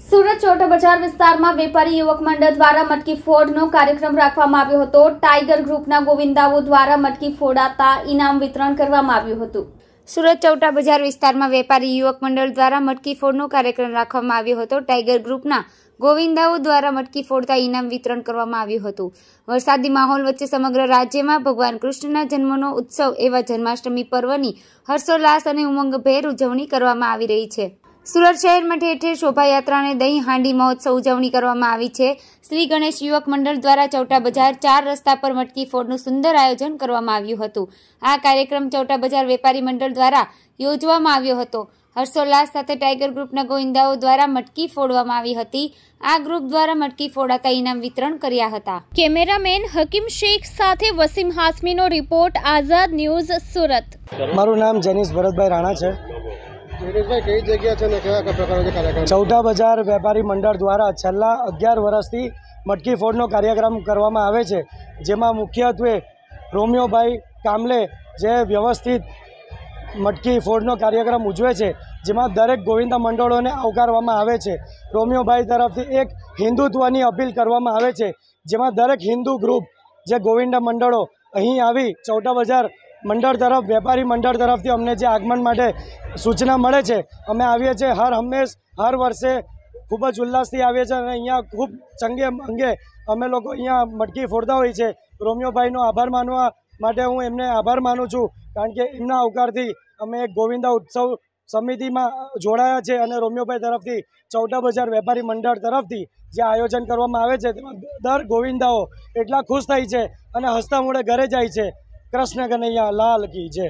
સુરત ચોટા બજાર વિસ્તારમાં વેપારી યુવક મંડળ દ્વારા મટકી ફોડનો કાર્યક્રમ રાખવામાં આવ્યો હતો। ટાઈગર ગ્રુપના ગોવિંદાઓ દ્વારા મટકી ફોડાતા ઇનામ વિતરણ કરવામાં આવ્યું હતું। સુરત ચોટા બજાર વિસ્તારમાં વેપારી યુવક મંડળ દ્વારા મટકી ફોડનો કાર્યક્રમ રાખવામાં આવ્યો હતો। ટાઈગર ગ્રુપના ગોવિંદાઓ દ્વારા મટકી ફોડતા ઇનામ વિતરણ કરવામાં આવ્યું હતું। વરસાદી માહોલ વચ્ચે સમગ્ર રાજ્યમાં ભગવાન કૃષ્ણના જન્મનો ઉત્સવ એવા જન્માષ્ટમી પર્વની હર્ષોલ્લાસ અને ઉમંગભેર ઉજવણી કરવામાં આવી રહી છે। સુરત શહેરમાં ઠેર ઠેર શોભાયાત્રા અને દહીં હાંડી મહોત્સવ ઉજવણી કરવામાં આવી છે। શ્રી ગણેશ યુવક મંડળ દ્વારા ચોટા બજાર 4 રસ્તા પર મટકી ફોડનું સુંદર આયોજન કરવામાં આવ્યું હતું। આ કાર્યક્રમ ચોટા બજાર વેપારી મંડળ દ્વારા યોજવામાં આવ્યો હતો। હર્ષોલ્લાસ સાથે ટાઈગર ગ્રુપના ગોવિંદાઓ દ્વારા મટકી ફોડવામાં આવી હતી। આ ગ્રુપ દ્વારા મટકી ફોડાતા ઇનામ વિતરણ કર્યા હતા। કેમેરામેન હકીમ શેખ સાથે વસીમ હાસમીનો રિપોર્ટ, આઝાદ ન્યૂઝ, સુરત। મારું નામ જેનિસ ભરતભાઈ રાણા છે। કઈ જગ્યા છે ને કેવા પ્રકારનો કાર્યક્રમ? ચોટા બજાર વેપારી મંડળ દ્વારા છેલ્લા 11 વર્ષથી મટકી ફોડનો કાર્યક્રમ કરવામાં આવે છે, જેમાં મુખ્યત્વે રોમિયોભાઈ કામલે જે વ્યવસ્થિત મટકી ફોડનો કાર્યક્રમ ઉજવે છે, જેમાં દરેક ગોવિંદા મંડળોને આવકારવામાં આવે છે। રોમિયોભાઈ તરફથી એક હિન્દુત્વની અપીલ કરવામાં આવે છે, જેમાં દરેક હિન્દુ ગ્રુપ જે ગોવિંદા મંડળો અહીં આવી ચોટા બજાર મંડળ તરફ વેપારી મંડળ તરફથી અમને જે આગમન માટે સૂચના મળે છે, અમે આવીએ છીએ। હર વર્ષે ખૂબ જ ઉલ્લાસથી આવીએ છીએ અને અહીંયા ખૂબ ચંગે અંગે અમે લોકો અહીંયા મટકી ફોડતા હોઈએ છીએ। રોમિયોભાઈનો આભાર માનવા માટે હું એમને આભાર માનું છું, કારણ કે એમના આવકારથી અમે એક ગોવિંદા ઉત્સવ સમિતિમાં જોડાયા છે અને રોમિયોભાઈ તરફથી ચોટા બજાર વેપારી મંડળ તરફથી જે આયોજન કરવામાં આવે છે તેમાં દર ગોવિંદાઓ એટલા ખુશ થાય છે અને હસતા મોઢે ઘરે જાય છે। કૃષ્ણ કનૈયા લાલ કી જય।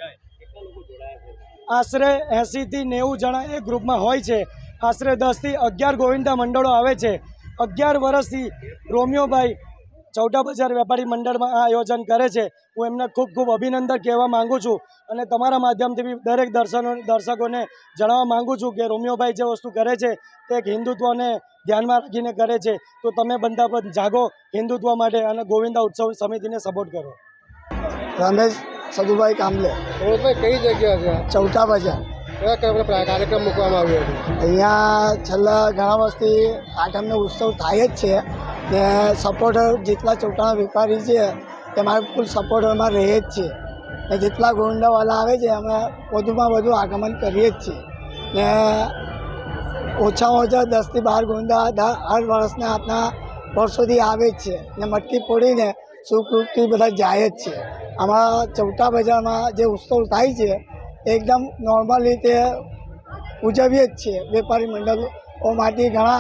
આશરે 80 થી 90 જણા એ ગ્રુપમાં હોય છે। આશરે 10 થી 11 ગોવિંદા મંડળો આવે છે। 11 વર્ષથી રોમિયોભાઈ ચોટા બજાર વેપારી મંડળમાં આ આયોજન કરે છે। હું એમને ખૂબ ખૂબ અભિનંદન કહેવા માગું છું અને તમારા માધ્યમથી બી દરેક દર્શકોને જણાવવા માગું છું કે રોમિયોભાઈ જે વસ્તુ કરે છે તે એક હિન્દુત્વને ધ્યાનમાં રાખીને કરે છે। તો તમે બધા પણ જાગો હિન્દુત્વ માટે અને ગોવિંદા ઉત્સવ સમિતિને સપોર્ટ કરો। રમેશ સદુભાઈ કામલે। કઈ જગ્યા છે? ચોટા બજાર। કેવા કાર્યક્રમ મૂકવામાં આવ્યો હતો? અહીંયા છેલ્લા ઘણા વર્ષથી આઠમનો ઉત્સવ થાય જ છે ને સપોર્ટર જેટલા ચોટાના વેપારી છે તેમાં ફૂલ સપોર્ટરમાં રહે જ છે ને જેટલા ગોવિંદાવાળા આવે છે અમે વધુમાં વધુ આગમન કરીએ જ છીએ ને ઓછામાં ઓછા 10 થી 12 ગોવિંદા હર વર્ષના આપણા વર્ષોથી આવે જ છે ને મટકી ફોડીને સુખરૂપથી બધા જાય જ છે। આમાં ચોટા બજારમાં જે ઉત્સવ થાય છે એકદમ નોર્મલ રીતે ઉજવીએ જ છીએ। વેપારી મંડળો માટે ઘણા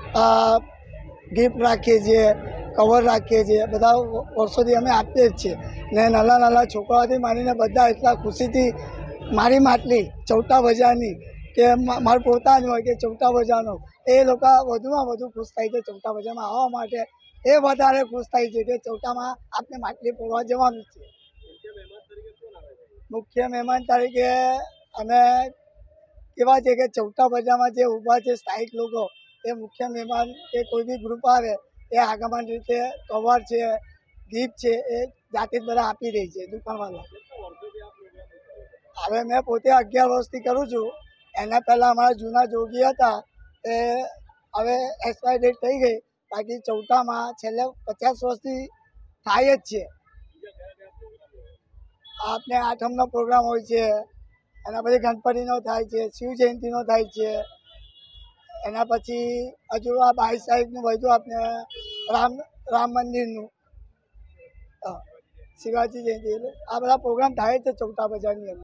ગિફ્ટ રાખીએ છીએ, કવર રાખીએ છીએ, બધા વર્ષોથી અમે આપીએ જ છીએ ને નાના છોકરાઓથી માંડીને બધા એટલા ખુશીથી મારી માટલી ચોટા બજારની કે મારું પોતાનું હોય કે ચોટા બજારનો એ લોકો વધુમાં વધુ ખુશ થાય છે। ચોટા બજારમાં આવવા માટે એ વધારે ખુશ થાય છે કે ચોટામાં આપણે માટલી ફોડવા જવાનું છે। મુખ્ય મહેમાન તરીકે અમે એવા છે કે ચોટા બજારમાં જે ઊભા છે સ્થાયિક લોકો, એ મુખ્ય મહેમાન કે કોઈ બી ગ્રુપ આવે એ આગમન રીતે કવર છે, ગિફ્ટ છે એ જાતે જ બધા આપી રહી છે દુકાનવાળા। હવે મેં પોતે 11 વર્ષથી કરું છું। એના પહેલાં અમારા જૂના જોગી હતા એ હવે એક્સપાયર ડેટ થઈ ગઈ, બાકી ચોટામાં છેલ્લે 50 વર્ષથી થાય જ છે। આપને આઠમનો પ્રોગ્રામ હોય છે, એના પછી ગણપતિનો થાય છે, શિવ જયંતિનો થાય છે, એના પછી હજુ આ 22 તારીખનું બધું આપણે રામ મંદિરનું, શિવાજી જયંતિ, આ બધા પ્રોગ્રામ થાય છે ચોટા બજારની અંદર।